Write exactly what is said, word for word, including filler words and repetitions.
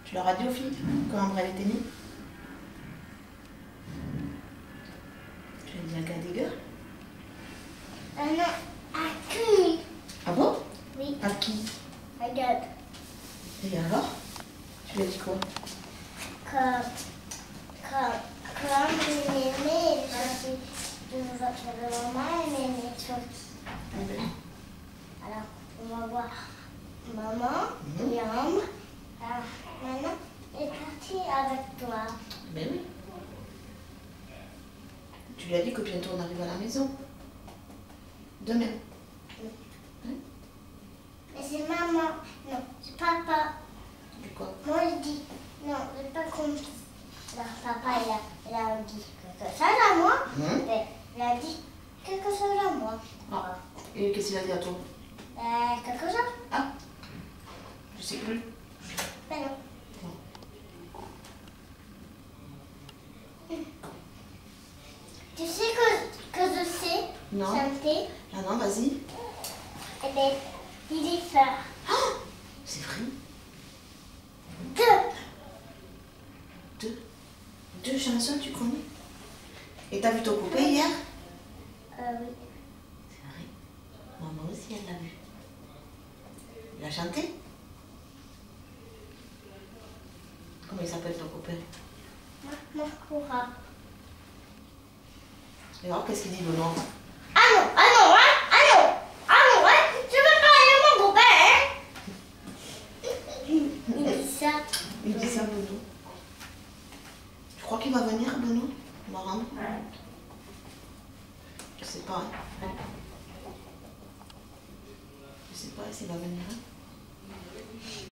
Tu leur as dit aux filles quand Ambrelle était née? Tu as dit à Gadiger? Ah non, à qui? Ah bon? Oui. À qui? À Gad. Et alors? Tu lui as dit quoi? Comme, comme, comme il m'aimait, je suis de votre maman, il m'aimait surtout. Ah ben. Alors, on va voir maman Mhm. et Ambre. Alors, maman est partie avec toi. Ben oui. Tu lui as dit que bientôt on arrive à la maison. Demain. Hein? Mais c'est maman, non, c'est papa. Du quoi? Moi je dis, non, c'est pas comme ça. Alors, papa, il a, il a dit quelque chose à moi, Mhm. mais il a dit quelque chose à moi. Ah. Et qu'est-ce qu'il a dit à toi? Euh, quelque chose? Ah. Je sais plus. Ben non. Non. Tu sais que, que je sais Non. chanter? Ah non, vas-y. Eh bien, il est fort. Oh, c'est vrai. Deux. Deux. Deux chansons, tu connais? Et t'as vu ton copain hier? Euh, oui. C'est vrai. Maman aussi, elle l'a vu. Il a chanté? Comment il s'appelle ton copain? Marcoura. Et alors, qu'est-ce qu'il dit, Benoît? Ah non, ah non, hein, ah non, ah non, hein, tu veux parler de mon copain, hein? Il dit ça. Il dit ça, Benoît. Tu crois qu'il va venir, Benoît? Marrant. Je sais pas. Hein. Je sais pas s'il va venir. Hein.